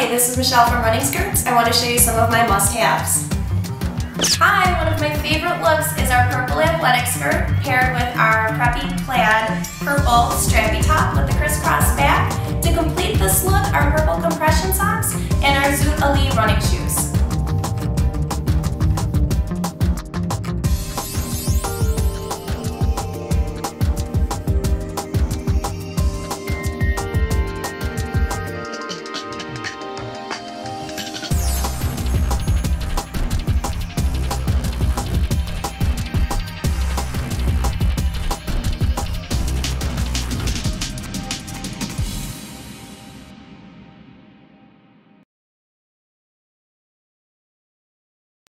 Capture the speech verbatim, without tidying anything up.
Hi, this is Michelle from Running Skirts. I want to show you some of my must-haves. Hi, one of my favorite looks is our purple athletic skirt paired with our preppy plaid purple strappy top with the crisscross back. To complete this look, our purple compression socks and our Zoot Elite running shoes.